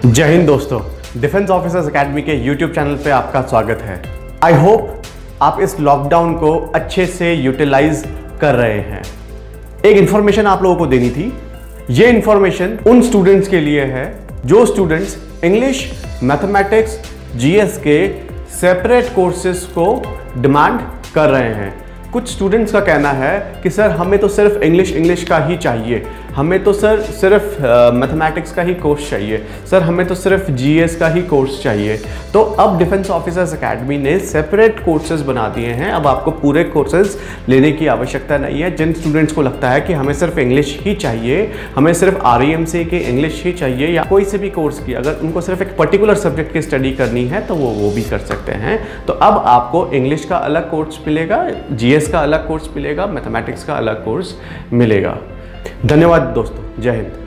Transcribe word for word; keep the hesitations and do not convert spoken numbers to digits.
जय हिंद दोस्तों, डिफेंस ऑफिसर्स एकेडमी के यूट्यूब चैनल पे आपका स्वागत है। आई होप आप इस लॉकडाउन को अच्छे से यूटिलाइज कर रहे हैं। एक इंफॉर्मेशन आप लोगों को देनी थी। ये इंफॉर्मेशन उन स्टूडेंट्स के लिए है जो स्टूडेंट्स इंग्लिश, मैथमेटिक्स, जीएस के सेपरेट कोर्सेज को डिमांड कर रहे हैं। कुछ स्टूडेंट्स का कहना है कि सर हमें तो सिर्फ इंग्लिश इंग्लिश का ही चाहिए, हमें तो सर सिर्फ मैथमेटिक्स का ही कोर्स चाहिए, सर हमें तो सिर्फ जीएस का ही कोर्स चाहिए। तो अब डिफेंस ऑफिसर्स एकेडमी ने सेपरेट कोर्सेज बना दिए हैं। अब आपको पूरे कोर्सेज लेने की आवश्यकता नहीं है। जिन स्टूडेंट्स को लगता है कि हमें सिर्फ इंग्लिश ही चाहिए, हमें सिर्फ आरईएमसी की इंग्लिश ही चाहिए या कोई से भी कोर्स की, अगर उनको सिर्फ एक पर्टिकुलर सब्जेक्ट की स्टडी करनी है तो वो वो भी कर सकते हैं। तो अब आपको इंग्लिश का अलग कोर्स मिलेगा, जीएस का अलग कोर्स मिलेगा, मैथमेटिक्स का अलग कोर्स मिलेगा। धन्यवाद दोस्तों, जय हिंद।